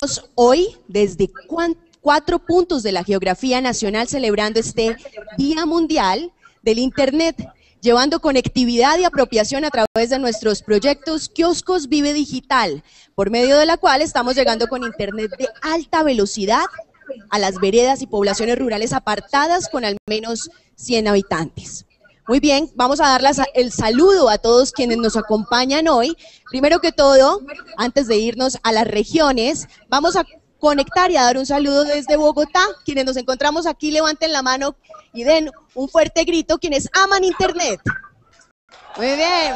hoy desde 4 puntos de la geografía nacional celebrando este Día Mundial del Internet, llevando conectividad y apropiación a través de nuestros proyectos Kioscos Vive Digital, por medio de la cual estamos llegando con Internet de alta velocidad a las veredas y poblaciones rurales apartadas con al menos 100 habitantes. Muy bien, vamos a darles el saludo a todos quienes nos acompañan hoy. Primero que todo, antes de irnos a las regiones, vamos a conectar y a dar un saludo desde Bogotá. Quienes nos encontramos aquí, levanten la mano y den un fuerte grito, quienes aman Internet. Muy bien.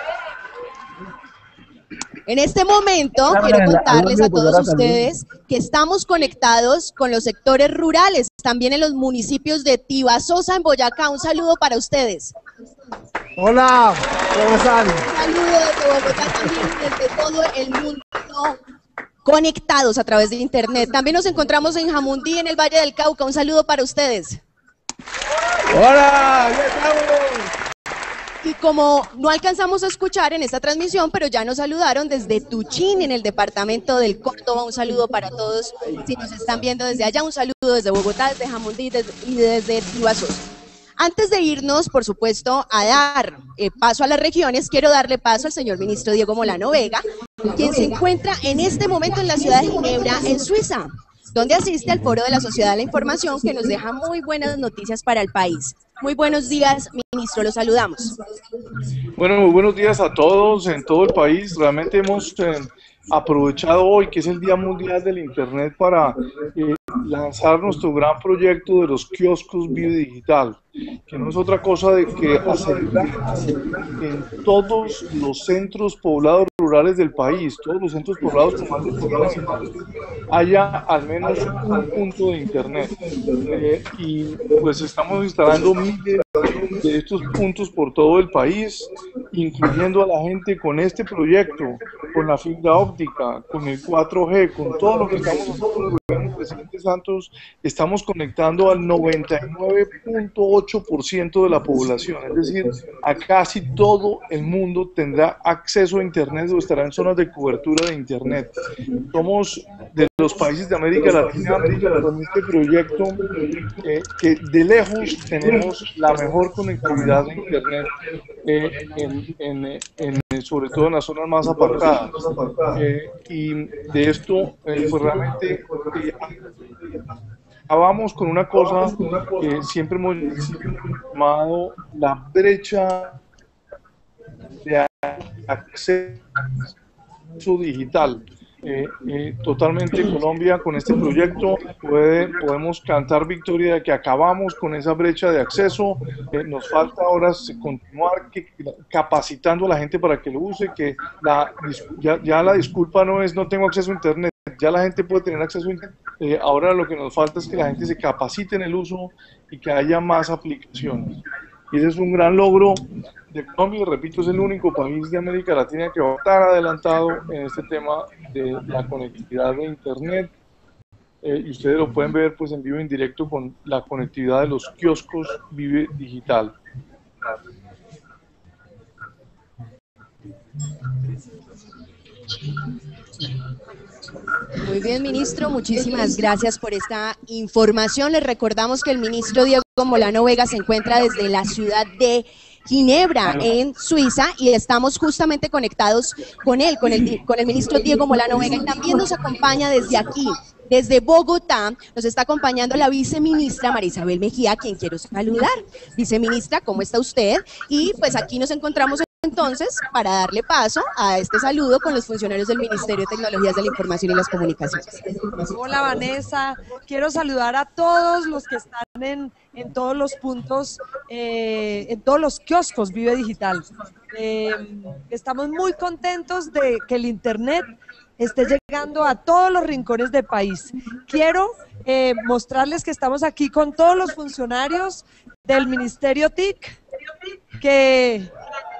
En este momento quiero contarles a todos ustedes que estamos conectados con los sectores rurales, también en los municipios de Tibasosa, en Boyacá. Un saludo para ustedes. Hola, ¿cómo están? Un saludo desde Bogotá, también desde todo el mundo, conectados a través de Internet. También nos encontramos en Jamundí, en el Valle del Cauca. Un saludo para ustedes. Hola, ¿qué estamos? Y como no alcanzamos a escuchar en esta transmisión, pero ya nos saludaron desde Tuchín, en el departamento del Córdoba. Un saludo para todos si nos están viendo desde allá. Un saludo desde Bogotá, desde Jamundí y desde Tibasosa. Antes de irnos, por supuesto, a dar paso a las regiones, quiero darle paso al señor ministro Diego Molano Vega, quien se encuentra en este momento en la ciudad de Ginebra, en Suiza, donde asiste al Foro de la Sociedad de la Información, que nos deja muy buenas noticias para el país. Muy buenos días, ministro, los saludamos. Bueno, muy buenos días a todos en todo el país. Realmente hemos aprovechado hoy, que es el Día Mundial del Internet, para lanzar nuestro gran proyecto de los kioscos Vive Digital, que no es otra cosa de que asegurar en todos los centros poblados rurales del país, todos los centros poblados con más de 100 habitantes, haya al menos un punto de Internet. Y pues estamos instalando miles de estos puntos por todo el país, incluyendo a la gente con este proyecto, con la fibra óptica, con el 4G, con todo lo que estamos haciendo. Presidente Santos, estamos conectando al 99.8% de la población, es decir, a casi todo el mundo tendrá acceso a Internet o estará en zonas de cobertura de Internet. Somos de los países de América Latina con este proyecto que de lejos tenemos la mejor conectividad de Internet, sobre todo en las zonas más apartadas. Y de esto, pues realmente acabamos con una cosa que siempre hemos llamado la brecha de acceso digital. Totalmente Colombia con este proyecto podemos cantar victoria de que acabamos con esa brecha de acceso. Nos falta ahora continuar capacitando a la gente para que lo use, que ya la disculpa no es no tengo acceso a Internet, ya la gente puede tener acceso a Internet. Ahora lo que nos falta es que la gente se capacite en el uso y que haya más aplicaciones. Y ese es un gran logro de Colombia. Repito, es el único país de América Latina que va a estar adelantado en este tema de la conectividad de Internet. Y ustedes lo pueden ver pues en vivo en directo con la conectividad de los kioscos Vive Digital. Muy bien, ministro, muchísimas gracias por esta información. Les recordamos que el ministro Diego Molano Vega se encuentra desde la ciudad de Ginebra, en Suiza, y estamos justamente conectados con él, con el ministro Diego Molano Vega, y también nos acompaña desde aquí, desde Bogotá, nos está acompañando la viceministra María Isabel Mejía, a quien quiero saludar. Viceministra, ¿cómo está usted? Y pues aquí nos encontramos entonces para darle paso a este saludo con los funcionarios del Ministerio de Tecnologías de la Información y las Comunicaciones. Hola Vanessa, quiero saludar a todos los que están en todos los puntos, en todos los kioscos Vive Digital. Estamos muy contentos de que el Internet esté llegando a todos los rincones del país. Quiero mostrarles que estamos aquí con todos los funcionarios del Ministerio TIC, que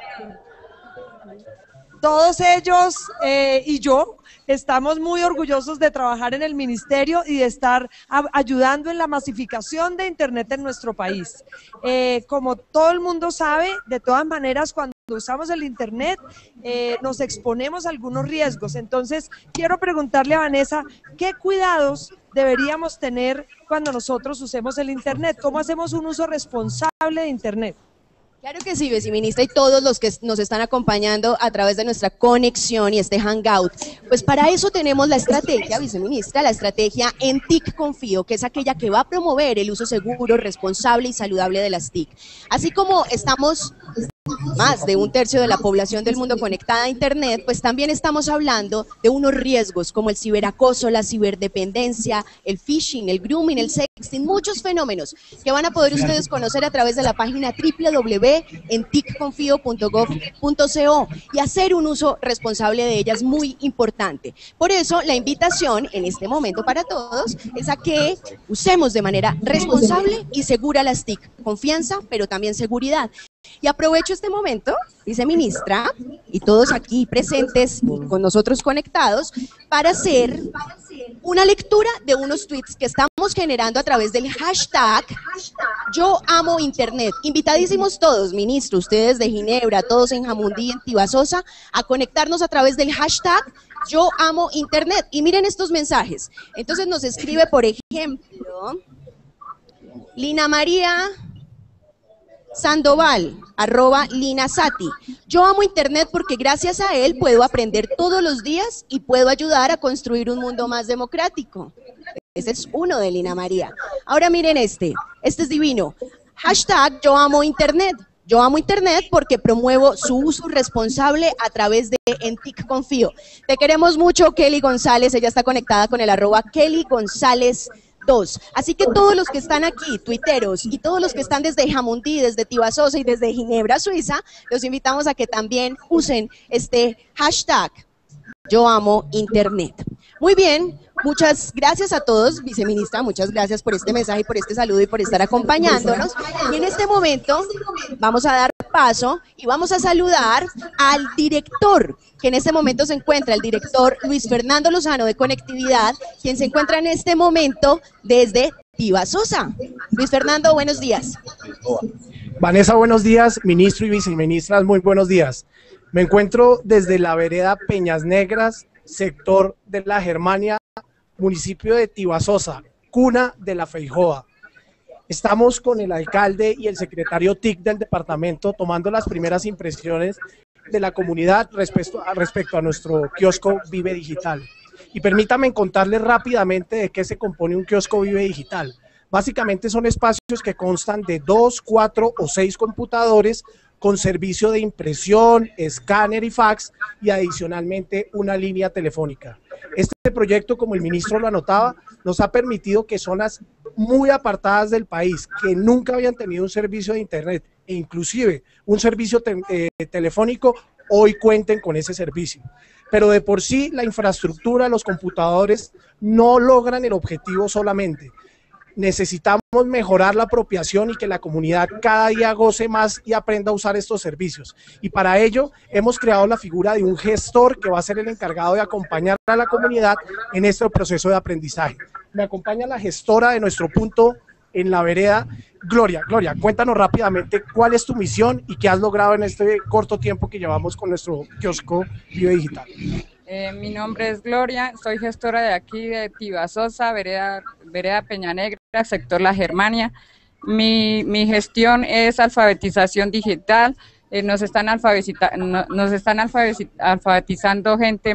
todos ellos y yo estamos muy orgullosos de trabajar en el ministerio y de estar ayudando en la masificación de Internet en nuestro país. Como todo el mundo sabe, de todas maneras, cuando usamos el Internet nos exponemos a algunos riesgos. Entonces, quiero preguntarle a Vanessa, ¿qué cuidados deberíamos tener cuando nosotros usemos el Internet? ¿Cómo hacemos un uso responsable de Internet? Claro que sí, viceministra, y todos los que nos están acompañando a través de nuestra conexión y este hangout. Pues para eso tenemos la estrategia, viceministra, la estrategia en TIC Confío, que es aquella que va a promover el uso seguro, responsable y saludable de las TIC. Así como estamos más de 1/3 de la población del mundo conectada a Internet, pues también estamos hablando de unos riesgos como el ciberacoso, la ciberdependencia, el phishing, el grooming, el sexting, muchos fenómenos que van a poder ustedes conocer a través de la página www.enticconfio.gov.co y hacer un uso responsable de ellas muy importante. Por eso la invitación en este momento para todos es a que usemos de manera responsable y segura las TIC. Confianza, pero también seguridad. Y aprovecho este momento, viceministra, y todos aquí presentes y con nosotros conectados, para hacer una lectura de unos tweets que estamos generando a través del hashtag Yo Amo Internet. Invitadísimos todos, ministro, ustedes de Ginebra, todos en Jamundí, en Tibasosa, a conectarnos a través del hashtag Yo Amo Internet. Y miren estos mensajes. Entonces nos escribe, por ejemplo, Lina María Sandoval, @Linasati. Yo amo Internet porque gracias a él puedo aprender todos los días y puedo ayudar a construir un mundo más democrático. Ese es uno de Lina María. Ahora miren este es divino. Hashtag Yo Amo Internet. Yo amo Internet porque promuevo su uso responsable a través de En TIC Confío. Te queremos mucho, Kelly González. Ella está conectada con el @Kelly González 2. Así que todos los que están aquí, tuiteros, y todos los que están desde Jamundí, desde Tibasosa y desde Ginebra, Suiza, los invitamos a que también usen este hashtag Yo Amo Internet. Muy bien, muchas gracias a todos, viceministra, muchas gracias por este mensaje, por este saludo y por estar acompañándonos. Y en este momento vamos a dar paso y vamos a saludar al director, que en este momento se encuentra, el director Luis Fernando Lozano de Conectividad, quien se encuentra en este momento desde Tibasosa. Luis Fernando, buenos días. Vanessa, buenos días. Ministro y viceministras, muy buenos días. Me encuentro desde la vereda Peñas Negras, sector de la Germania, municipio de Tibasosa, cuna de la Feijoa. Estamos con el alcalde y el secretario TIC del departamento tomando las primeras impresiones de la comunidad respecto a nuestro kiosco Vive Digital. Y permítame contarles rápidamente de qué se compone un kiosco Vive Digital. Básicamente son espacios que constan de 2, 4 o 6 computadores con servicio de impresión, escáner y fax y adicionalmente una línea telefónica. Este proyecto, como el ministro lo anotaba, nos ha permitido que zonas muy apartadas del país, que nunca habían tenido un servicio de internet e inclusive un servicio telefónico, hoy cuenten con ese servicio. Pero de por sí la infraestructura, los computadores no logran el objetivo solamente. Necesitamos mejorar la apropiación y que la comunidad cada día goce más y aprenda a usar estos servicios. Y para ello hemos creado la figura de un gestor que va a ser el encargado de acompañar a la comunidad en este proceso de aprendizaje. Me acompaña la gestora de nuestro punto en la vereda, Gloria. Gloria, cuéntanos rápidamente cuál es tu misión y qué has logrado en este corto tiempo que llevamos con nuestro kiosco Vive Digital. Mi nombre es Gloria, soy gestora de aquí de Tibasosa, vereda Peña Negra, sector La Germania. Mi gestión es alfabetización digital. Nos están alfabetizando gente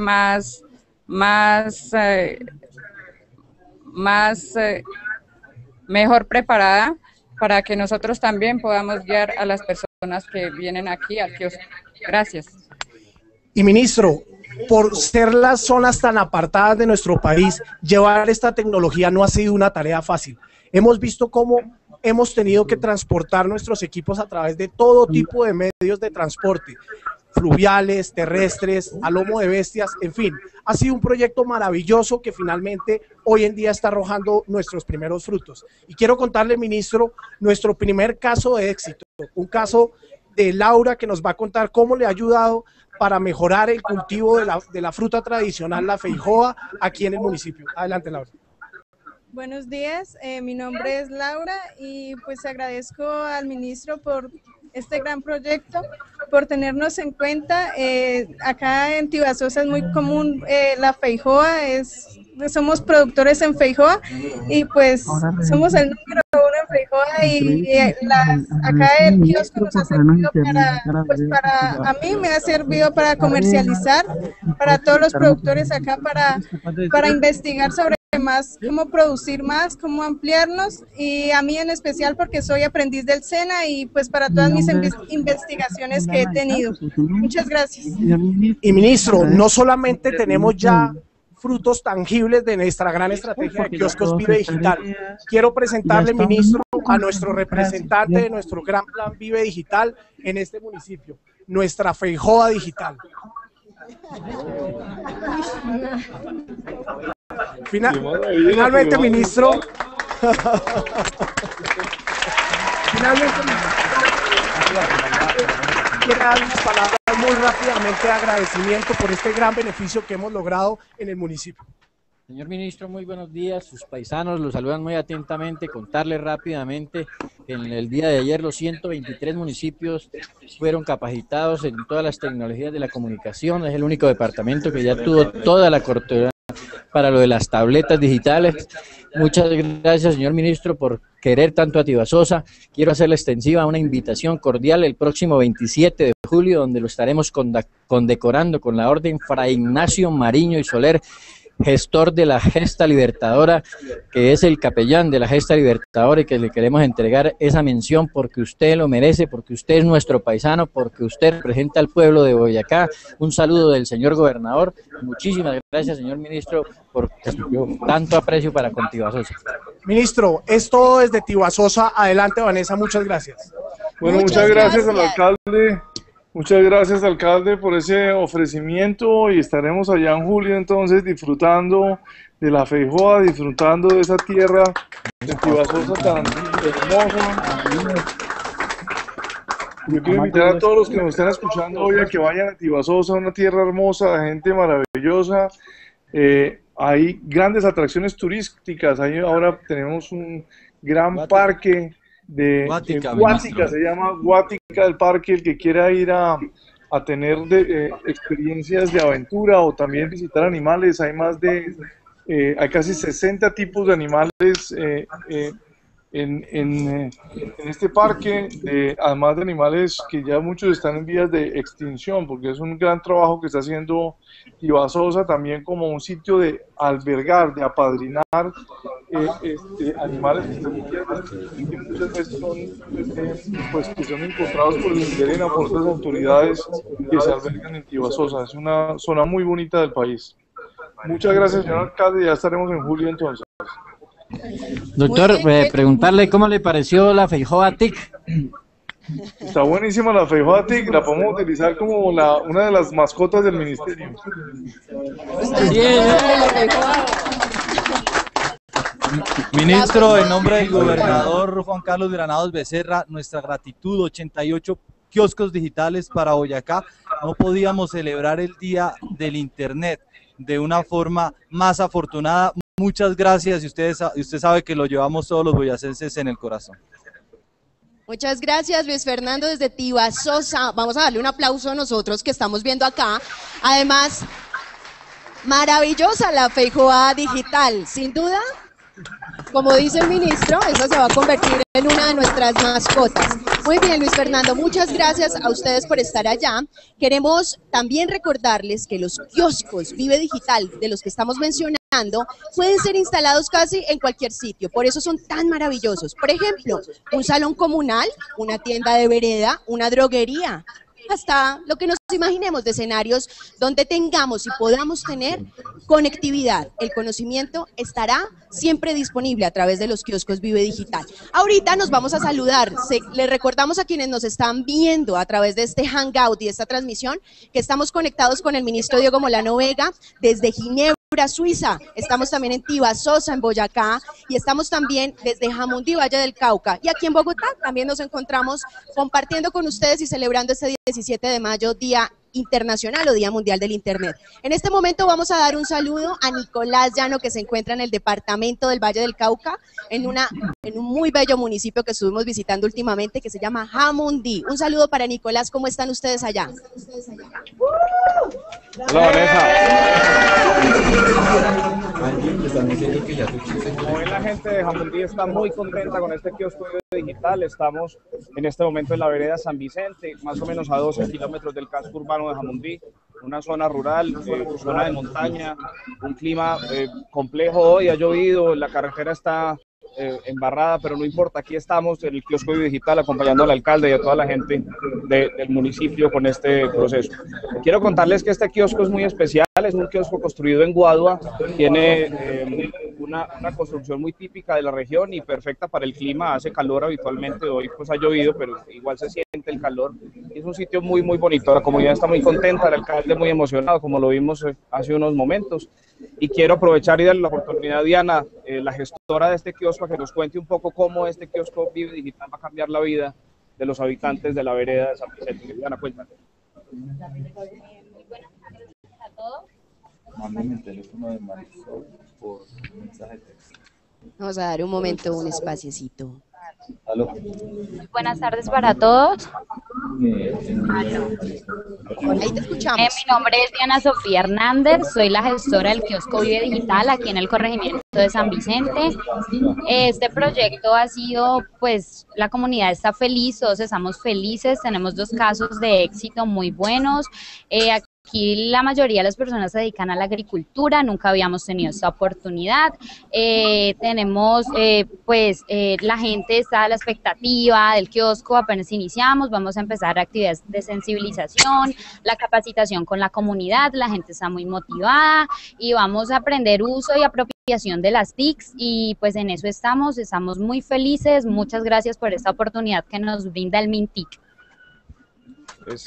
mejor preparada para que nosotros también podamos guiar a las personas que vienen aquí al kiosco. Gracias. Y ministro, por ser las zonas tan apartadas de nuestro país, llevar esta tecnología no ha sido una tarea fácil. Hemos visto cómo hemos tenido que transportar nuestros equipos a través de todo tipo de medios de transporte, fluviales, terrestres, a lomo de bestias, en fin. Ha sido un proyecto maravilloso que finalmente hoy en día está arrojando nuestros primeros frutos. Y quiero contarle, ministro, nuestro primer caso de éxito, un caso de Laura que nos va a contar cómo le ha ayudado para mejorar el cultivo de la fruta tradicional, la feijoa, aquí en el municipio. Adelante, Laura. Buenos días, mi nombre es Laura y pues agradezco al ministro por este gran proyecto, por tenernos en cuenta. Acá en Tibasosa es muy común la feijoa, somos productores en feijoa y pues somos el número uno en feijoa y acá el kiosco nos ha servido para mí me ha servido para comercializar, para todos los productores acá, para investigar sobre más, cómo producir más, cómo ampliarnos, y a mí en especial porque soy aprendiz del SENA y pues para todas mis investigaciones que he tenido. Muchas gracias. Y ministro, no solamente tenemos ya frutos tangibles de nuestra gran estrategia de Kioscos Vive Digital. Quiero presentarle, ministro, a nuestro representante de nuestro gran plan Vive Digital en este municipio, nuestra feijoa digital. Finalmente, ministro. Quiero dar unas palabras muy rápidamente de agradecimiento por este gran beneficio que hemos logrado en el municipio. Señor ministro, muy buenos días. Sus paisanos los saludan muy atentamente. Contarles rápidamente que en el día de ayer los 123 municipios fueron capacitados en todas las tecnologías de la comunicación. Es el único departamento que ya tuvo toda la cobertura para lo de las tabletas digitales. Muchas gracias, señor ministro, por querer tanto a Tibasosa. Quiero hacerle extensiva una invitación cordial el próximo 27 de julio, donde lo estaremos condecorando con la Orden Fray Ignacio Mariño y Soler, gestor de la Gesta Libertadora, que es el capellán de la Gesta Libertadora, y que le queremos entregar esa mención porque usted lo merece, porque usted es nuestro paisano, porque usted representa al pueblo de Boyacá. Un saludo del señor gobernador. Muchísimas gracias, señor ministro, por tanto aprecio para con Tibasosa. Ministro, es todo desde Tibasosa. Adelante, Vanessa, muchas gracias. Bueno, muchas gracias al alcalde. Muchas gracias, alcalde, por ese ofrecimiento, y estaremos allá en julio entonces disfrutando de la feijoa, disfrutando de esa tierra de Tibasosa tan hermosa. Yo quiero invitar a todos los que nos están escuchando hoy a que vayan a Tibasosa, una tierra hermosa, de gente maravillosa. Hay grandes atracciones turísticas. Ahí ahora tenemos un gran parque de Guática, se llama Guática el parque. El que quiera ir a tener experiencias de aventura o también visitar animales, hay hay casi 60 tipos de animales en este parque, además de animales que ya muchos están en vías de extinción, porque es un gran trabajo que está haciendo Tibasosa también como un sitio de albergar, de apadrinar animales que están en vías de extinción, que muchas veces son, que son encontrados por el INDERENA, por otras autoridades que se albergan en Tibasosa. Es una zona muy bonita del país. Muchas gracias, señor alcalde, ya estaremos en julio entonces. Doctor, preguntarle cómo le pareció la feijoa TIC. Está buenísima la feijoa TIC, la podemos utilizar como una de las mascotas del ministerio. Ministro, en nombre del gobernador Juan Carlos Granados Becerra, nuestra gratitud. 88 kioscos digitales para Boyacá. No podíamos celebrar el Día del Internet de una forma más afortunada. Muchas gracias, y usted sabe que lo llevamos todos los boyacenses en el corazón. Muchas gracias, Luis Fernando, desde Tibasosa. Vamos a darle un aplauso a nosotros que estamos viendo acá. Además, maravillosa la feijoa digital, sin duda. Como dice el ministro, esa se va a convertir en una de nuestras mascotas. Muy bien, Luis Fernando, muchas gracias a ustedes por estar allá. Queremos también recordarles que los kioscos Vive Digital, de los que estamos mencionando, pueden ser instalados casi en cualquier sitio, por eso son tan maravillosos. Por ejemplo, un salón comunal, una tienda de vereda, una droguería, hasta lo que nos imaginemos de escenarios donde tengamos y podamos tener conectividad. El conocimiento estará siempre disponible a través de los kioscos Vive Digital. Ahorita nos vamos a saludar. Les recordamos a quienes nos están viendo a través de este hangout y esta transmisión que estamos conectados con el ministro Diego Molano Vega desde Ginebra, Suiza. Estamos también en Tibasosa, en Boyacá, y estamos también desde Jamundí, Valle del Cauca. Y aquí en Bogotá también nos encontramos compartiendo con ustedes y celebrando este 17 de mayo, Día Internacional o Día Mundial del Internet. En este momento vamos a dar un saludo a Nicolás Llano, que se encuentra en el departamento del Valle del Cauca, en un muy bello municipio que estuvimos visitando últimamente, que se llama Jamundí. Un saludo para Nicolás, ¿cómo están ustedes allá? Hola, Vanessa. Como ven, la gente de Jamundí está muy contenta con este kiosco digital. Estamos en este momento en la vereda San Vicente, más o menos a 12 kilómetros del casco urbano de Jamundí, una zona rural, zona de montaña, un clima complejo hoy, ha llovido, la carretera está embarrada, pero no importa, aquí estamos en el kiosco digital acompañando al alcalde y a toda la gente del municipio con este proceso. Quiero contarles que este kiosco es muy especial, es un kiosco construido en Guadua, tiene una construcción muy típica de la región y perfecta para el clima, hace calor habitualmente, hoy pues ha llovido, pero igual se siente el calor, es un sitio muy muy bonito, la comunidad está muy contenta, el alcalde muy emocionado, como lo vimos hace unos momentos, y quiero aprovechar y darle la oportunidad a Diana, la gestora de este kiosco, a que nos cuente un poco cómo este kiosco Vive Digital va a cambiar la vida de los habitantes de la vereda de San Vicente. Diana, cuéntame. Muy buenas tardes a todos. Mándame el teléfono de Marisol por mensaje de texto. Vamos a dar un momento, un espaciecito. ¿Aló? Muy buenas tardes para todos. Ahí te escuchamos. Mi nombre es Diana Sofía Hernández, soy la gestora del kiosco Vive Digital aquí en el corregimiento de San Vicente. Este proyecto ha sido, pues, la comunidad está feliz, todos estamos felices, tenemos 2 casos de éxito muy buenos. Aquí la mayoría de las personas se dedican a la agricultura, nunca habíamos tenido esta oportunidad. Tenemos, la gente está a la expectativa del kiosco, apenas iniciamos, vamos a empezar actividades de sensibilización, la capacitación con la comunidad, la gente está muy motivada y vamos a aprender uso y apropiación de las TICs y pues en eso estamos muy felices. Muchas gracias por esta oportunidad que nos brinda el MINTIC. Es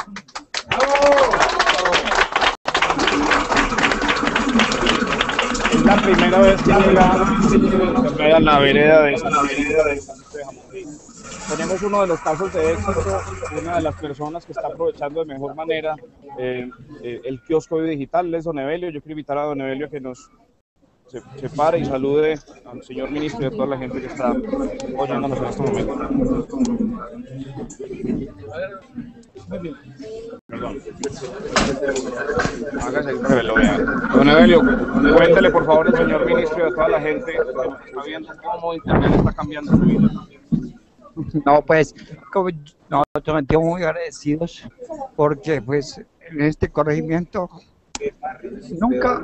la primera vez que llega a la vereda de Jamundí. Tenemos uno de los casos de éxito, una de las personas que está aprovechando de mejor manera el kiosco digital es don Evelio. Yo quiero invitar a don Evelio a que se pare y salude al señor ministro y a toda la gente que está oyéndonos en este momento. Perdón. Hágase el que lo vea. Don Evelio, cuéntele por favor al señor ministro y a toda la gente que nos está viendo cómo Internet está cambiando su vida. No, pues, como nosotros nos sentimos muy agradecidos porque, pues, en este corregimiento nunca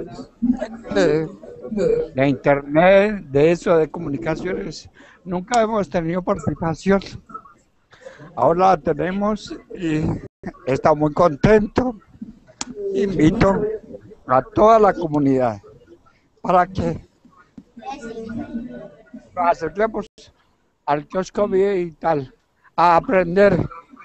de Internet, de eso, de comunicaciones, nunca hemos tenido participación. Ahora la tenemos y está muy contento. Invito a toda la comunidad para que nos acerquemos al kiosco Vive Digital a aprender.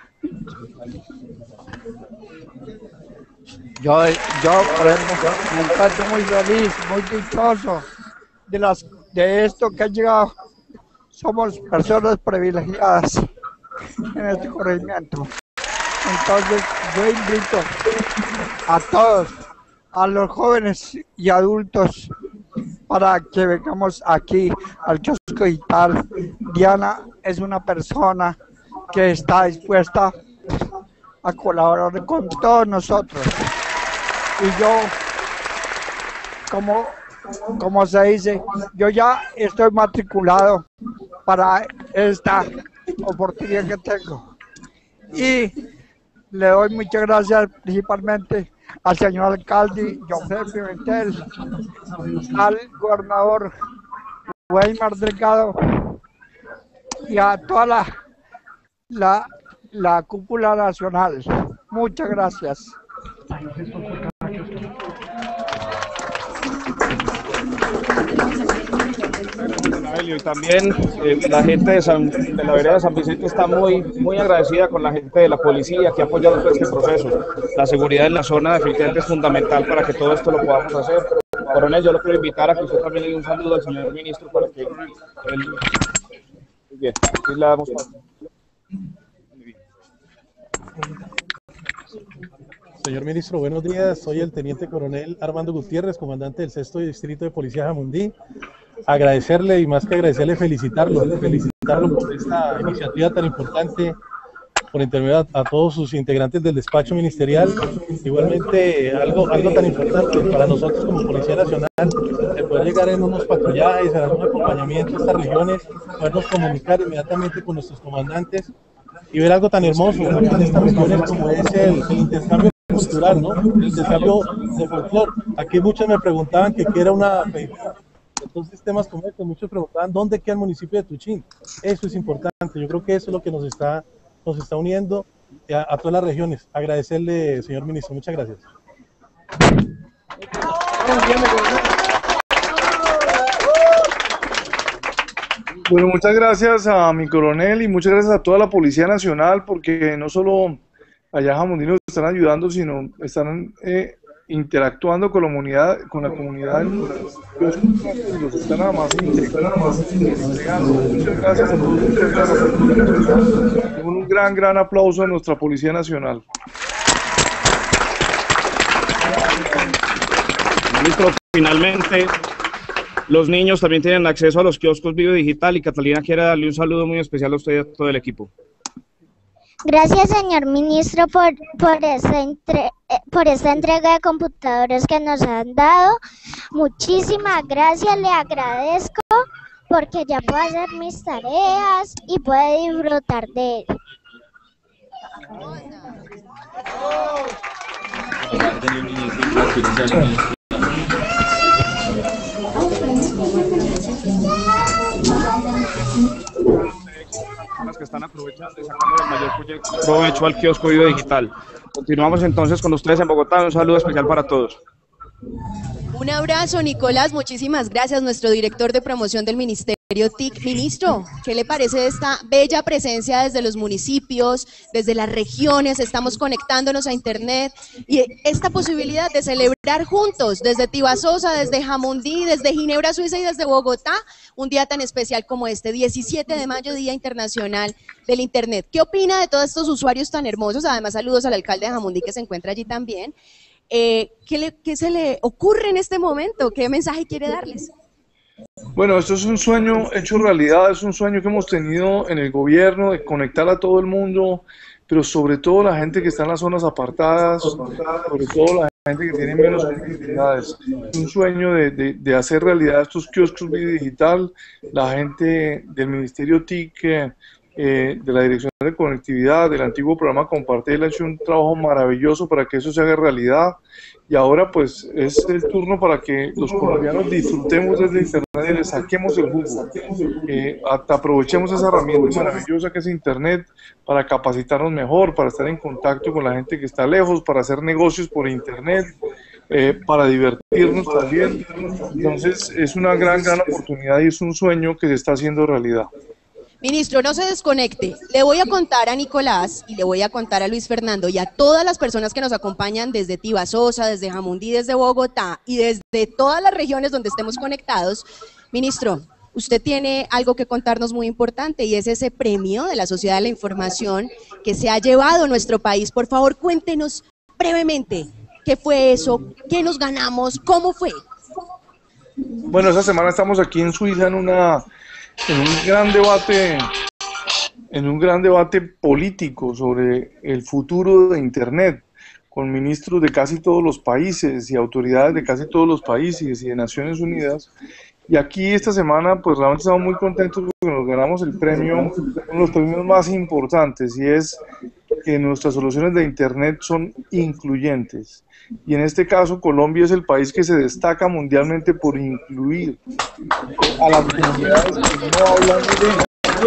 Yo por ejemplo, me encuentro muy feliz, muy dichoso de esto que ha llegado. Somos personas privilegiadas en este corregimiento. Entonces yo invito a todos, a los jóvenes y adultos, para que vengamos aquí al kiosco digital. Diana es una persona que está dispuesta a colaborar con todos nosotros. Y yo, como se dice, yo ya estoy matriculado para esta oportunidad que tengo. Y le doy muchas gracias principalmente al señor alcalde José Pimentel, al gobernador Weimar Delgado y a toda la cúpula nacional. Muchas gracias. Y también la gente de la vereda de San Vicente está muy agradecida con la gente de la policía que ha apoyado todo este proceso. La seguridad en la zona definitivamente es fundamental para que todo esto lo podamos hacer. Coronel, yo lo quiero invitar a que usted también le dé un saludo al señor ministro para que él... Muy bien, aquí le damos paso. Señor ministro, buenos días. Soy el teniente coronel Armando Gutiérrez, comandante del 6º Distrito de Policía de Jamundí. Agradecerle, y más que agradecerle, felicitarlo por esta iniciativa tan importante, por intermedio a todos sus integrantes del despacho ministerial. Igualmente, algo tan importante para nosotros como Policía Nacional, el poder llegar en unos patrullajes, en algún acompañamiento a estas regiones, podernos comunicar inmediatamente con nuestros comandantes y ver algo tan hermoso en estas regiones como es el intercambio cultural, ¿no? El intercambio de folclore. Aquí muchos me preguntaban que qué era una feijoa. Entonces, temas como estos, muchos preguntaban dónde queda el municipio de Tuchín. Eso es importante. Yo creo que eso es lo que nos está uniendo a todas las regiones. Agradecerle, señor ministro. Muchas gracias. Bueno, muchas gracias a mi coronel y muchas gracias a toda la Policía Nacional, porque no solo allá Jamundí nos están ayudando, sino están interactuando con la comunidad, los están nada más entregando. Muchas gracias a todos. Un gran aplauso a nuestra Policía Nacional. Ministro, finalmente, los niños también tienen acceso a los kioscos Vive Digital y Catalina quiere darle un saludo muy especial a usted y a todo el equipo. Gracias, señor ministro, por esta entrega de computadores que nos han dado. Muchísimas gracias, le agradezco porque ya puedo hacer mis tareas y puedo disfrutar de él. Que están aprovechando y sacando el mayor provecho al kiosco Vive Digital. Continuamos entonces con ustedes en Bogotá. Un saludo especial para todos. Un abrazo, Nicolás. Muchísimas gracias, nuestro director de promoción del Ministerio TIC. Ministro, ¿qué le parece esta bella presencia desde los municipios, desde las regiones? Estamos conectándonos a Internet y esta posibilidad de celebrar juntos, desde Tibasosa, desde Jamundí, desde Ginebra, Suiza y desde Bogotá, un día tan especial como este, 17 de mayo, Día Internacional del Internet. ¿Qué opina de todos estos usuarios tan hermosos? Además, saludos al alcalde de Jamundí que se encuentra allí también. ¿Qué se le ocurre en este momento? ¿Qué mensaje quiere darles? Bueno, esto es un sueño hecho realidad, es un sueño que hemos tenido en el gobierno de conectar a todo el mundo, pero sobre todo la gente que está en las zonas apartadas, sobre todo la gente que tiene menos oportunidades. Es un sueño de hacer realidad estos kioscos Vive Digital. La gente del Ministerio TIC, de la Dirección de Conectividad, del antiguo programa Compartel, ha hecho un trabajo maravilloso para que eso se haga realidad, y ahora pues es el turno para que los colombianos disfrutemos desde Internet y le saquemos el jugo, aprovechemos esa herramienta maravillosa que es Internet para capacitarnos mejor, para estar en contacto con la gente que está lejos, para hacer negocios por Internet, para divertirnos también. Entonces es una gran oportunidad y es un sueño que se está haciendo realidad. Ministro, no se desconecte. Le voy a contar a Nicolás y le voy a contar a Luis Fernando y a todas las personas que nos acompañan desde Tibasosa, desde Jamundí, desde Bogotá y desde todas las regiones donde estemos conectados. Ministro, usted tiene algo que contarnos muy importante y es ese premio de la Sociedad de la Información que se ha llevado a nuestro país. Por favor, cuéntenos brevemente qué fue eso, qué nos ganamos, cómo fue. Bueno, esta semana estamos aquí en Suiza en un gran debate político sobre el futuro de Internet, con ministros de casi todos los países y autoridades de casi todos los países y de Naciones Unidas. Y aquí esta semana pues realmente estamos muy contentos porque nos ganamos el premio, uno de los premios más importantes, y es que nuestras soluciones de Internet son incluyentes. Y en este caso Colombia es el país que se destaca mundialmente por incluir a las comunidades que no hablan inglés.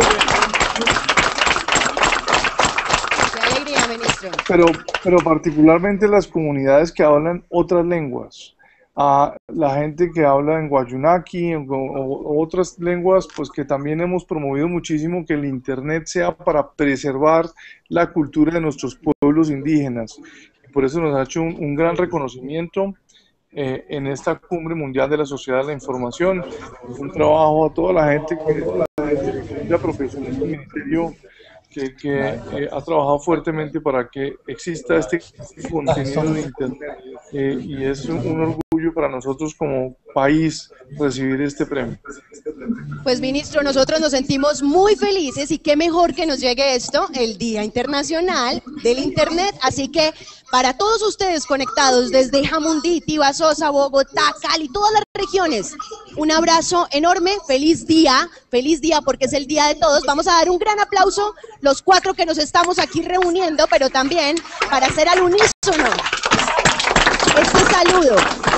Qué alegría, ministro. Pero particularmente las comunidades que hablan otras lenguas, a la gente que habla en Guayunaki o otras lenguas, pues que también hemos promovido muchísimo que el Internet sea para preservar la cultura de nuestros pueblos indígenas. Por eso nos ha hecho un gran reconocimiento en esta cumbre mundial de la Sociedad de la Información. Un trabajo a toda la gente que la profesión del Ministerio que ha trabajado fuertemente para que exista este contenido de Internet, y es un orgullo para nosotros como país recibir este premio. Pues ministro, nosotros nos sentimos muy felices y qué mejor que nos llegue esto, el Día Internacional del Internet, así que para todos ustedes conectados desde Jamundí, Tibasosa, Bogotá, Cali, todas las regiones, un abrazo enorme, feliz día porque es el día de todos. Vamos a dar un gran aplauso los 4 que nos estamos aquí reuniendo, pero también para hacer al unísono este saludo.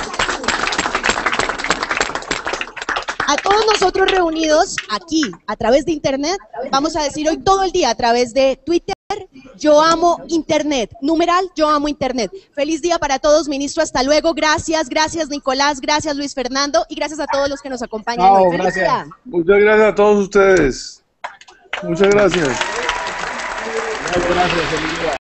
A todos nosotros reunidos aquí a través de Internet, vamos a decir hoy todo el día a través de Twitter, yo amo Internet, numeral, yo amo Internet. Feliz día para todos, ministro, hasta luego, gracias Nicolás, gracias Luis Fernando y gracias a todos los que nos acompañan hoy. Feliz día. Muchas gracias a todos ustedes. Muchas gracias. Muchas gracias, feliz día.